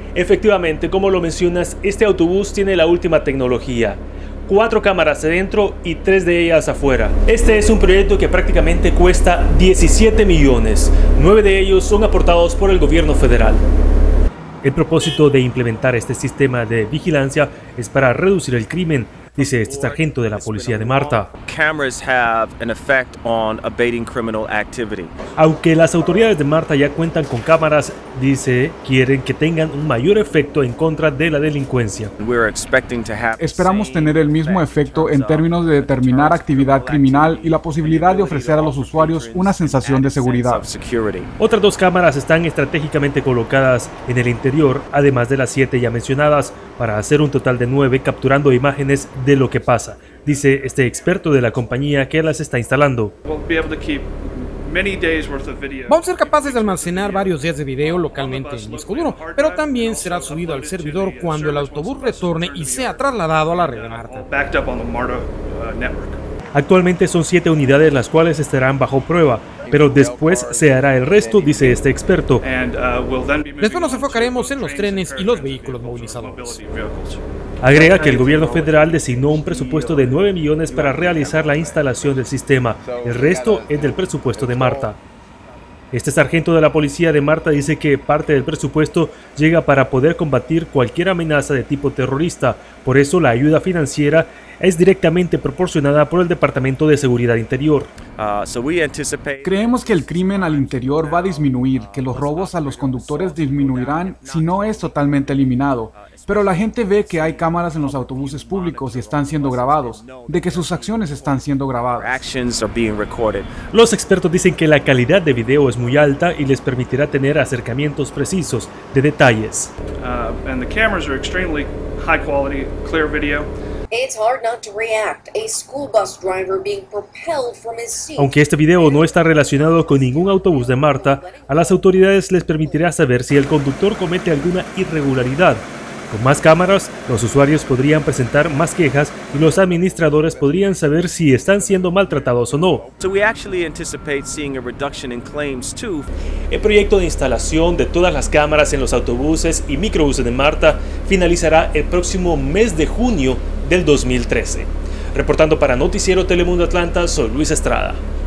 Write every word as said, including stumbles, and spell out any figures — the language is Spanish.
Efectivamente, como lo mencionas, este autobús tiene la última tecnología. Cuatro cámaras adentro y tres de ellas afuera. Este es un proyecto que prácticamente cuesta diecisiete millones. Nueve de ellos son aportados por el gobierno federal. El propósito de implementar este sistema de vigilancia es para reducir el crimen, dice este sargento de la policía de Marta. Aunque las autoridades de Marta ya cuentan con cámaras, dice, quieren que tengan un mayor efecto en contra de la delincuencia. Esperamos tener el mismo efecto en términos de determinar actividad criminal y la posibilidad de ofrecer a los usuarios una sensación de seguridad. Otras dos cámaras están estratégicamente colocadas en el interior, además de las siete ya mencionadas, para hacer un total de nueve, capturando imágenes de lo que pasa, dice este experto de la compañía que las está instalando. Vamos a ser capaces de almacenar varios días de video localmente en disco duro, pero también será subido al servidor cuando el autobús retorne y sea trasladado a la red de Marta. Actualmente son siete unidades las cuales estarán bajo prueba, pero después se hará el resto, dice este experto. Después nos enfocaremos en los trenes y los vehículos movilizadores. Agrega que el gobierno federal designó un presupuesto de nueve millones para realizar la instalación del sistema. El resto es del presupuesto de Marta. Este sargento de la policía de Marta dice que parte del presupuesto llega para poder combatir cualquier amenaza de tipo terrorista. Por eso la ayuda financiera es directamente proporcionada por el Departamento de Seguridad Interior. Creemos que el crimen al interior va a disminuir, que los robos a los conductores disminuirán si no es totalmente eliminado. Pero la gente ve que hay cámaras en los autobuses públicos y están siendo grabados, de que sus acciones están siendo grabadas. Los expertos dicen que la calidad de video es muy alta y les permitirá tener acercamientos precisos de detalles. Aunque este video no está relacionado con ningún autobús de Marta, a las autoridades les permitirá saber si el conductor comete alguna irregularidad. Con más cámaras, los usuarios podrían presentar más quejas y los administradores podrían saber si están siendo maltratados o no. El proyecto de instalación de todas las cámaras en los autobuses y microbuses de Marta finalizará el próximo mes de junio del dos mil trece. Reportando para Noticiero Telemundo Atlanta, soy Luis Estrada.